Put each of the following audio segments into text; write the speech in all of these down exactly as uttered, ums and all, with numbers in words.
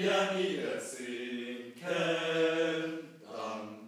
wir niedersinken, dann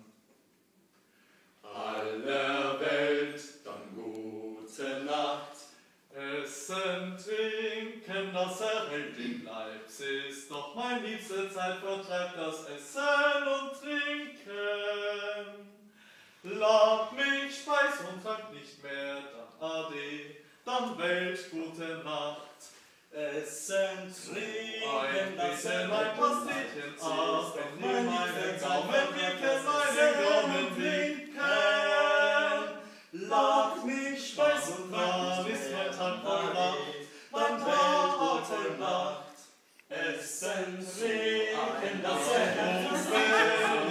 aller Welt dann gute Nacht. Essen, trinken, das erhält den Leib, ist doch mein liebste Zeitvertreib, das Essen und Trinken. Lad mich Speis und Trank nicht mehr, dann Ade, dann Welt, gute Nacht. Essen, trinken, Ein das bisschen erhält ein Pastelchen, den ach, Leib, wenn mein ihr liebster meinen Zeitvertreib, Gaumen winken, das meinen Essen Gaumen und winken. Lad mich Speis und Trank Dann nicht ist mehr, mein Tag dann vollbracht, dann Welt, gute Nacht. Essen, trinken, das erhält den Leib,